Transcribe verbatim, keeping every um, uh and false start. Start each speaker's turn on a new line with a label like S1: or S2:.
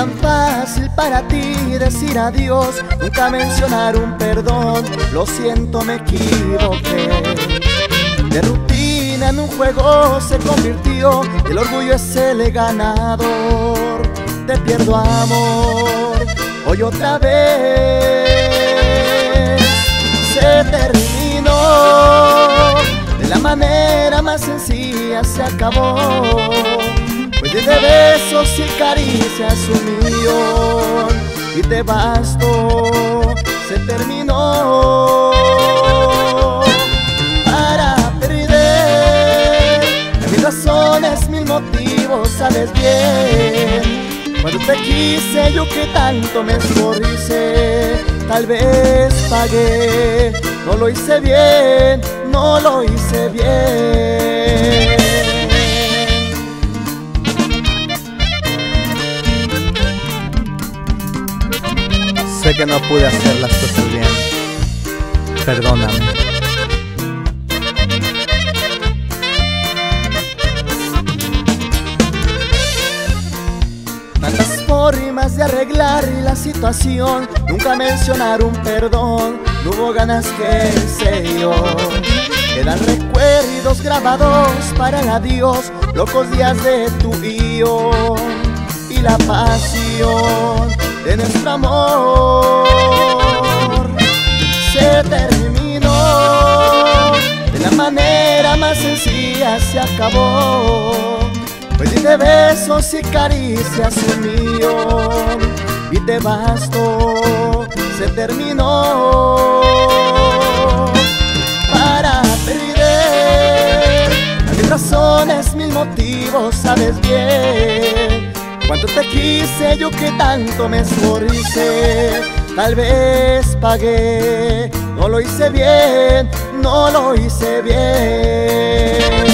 S1: tan fácil para ti decir adiós, nunca mencionar un perdón. Lo siento, me equivoqué. De rutina en un juego se convirtió, el orgullo es el ganador. Te pierdo, amor, hoy otra vez. Se terminó, de la manera más sencilla se acabó. Pues de besos y caricias un millón y te bastó. Se terminó. Para perder, hay mil razones, mil motivos, sabes bien. Cuando te quise yo que tanto me esforcé, tal vez pagué. No lo hice bien, no lo hice bien.
S2: Sé que no pude hacer las cosas bien. Perdóname.
S1: Tantas formas de arreglar la situación, nunca mencionar un perdón. No hubo ganas, que sé yo. Quedan recuerdos grabados para el adiós, locos días de tú y yo, y la pasión de nuestro amor se terminó. De la manera más sencilla se acabó. Pues de besos y caricias un millón y te bastó. Se terminó. Para perder, hay mil razones, mil motivos, sabes bien. Cuánto te quise yo que tanto me esforcé, tal vez pagué. No lo hice bien, no lo hice bien.